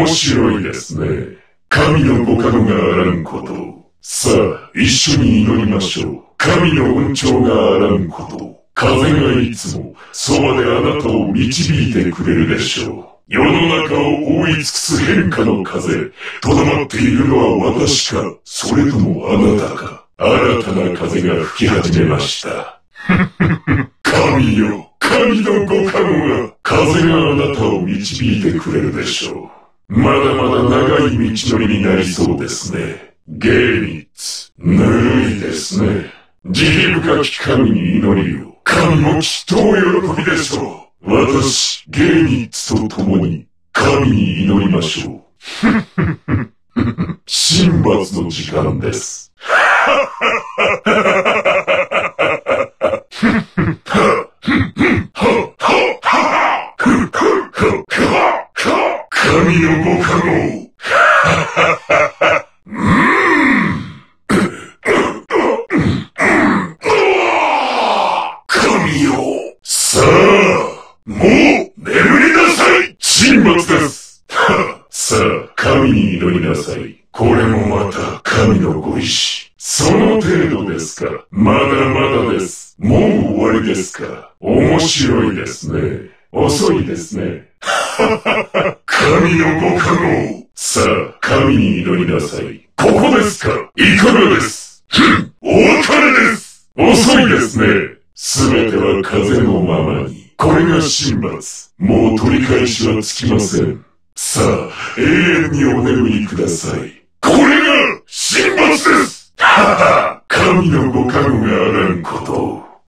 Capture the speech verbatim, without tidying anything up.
白いですね。神のご加護があらんこと。さあ、一緒に祈りましょう。神の恩寵があらんこと。風がいつもそばであなたを導いてくれるでしょう。世の中を覆い尽くす変化の風、とどまっているのは私か、それともあなたか。新たな風が吹き始めました。神よ、神のご加護が、風があなたを導いてくれるでしょう。まだまだ長い道のりになりそうですね。ゲーニッツ、ぬるいですね。慈悲深き神に祈りを。神もきっとお喜びでしょう。私、ゲーニッツと共に、神に祈りましょう。神罰の時間です。神のご加護。神よ。さあ、もう眠りなさい。神罰です。さあ、神に祈りなさい。これもまた神のご意志。その程度ですか。まだまだです。もう終わりですか。面白いですね。遅いですね。神のご加護。さあ、神に祈りなさい。ここですか。いかがです。ふん、お別れです。遅いですね。すべては風のままに。これが神罰。もう取り返しはつきません。さあ、永遠にお眠りください。これが神罰です。ははは、神のご加護があらんことを。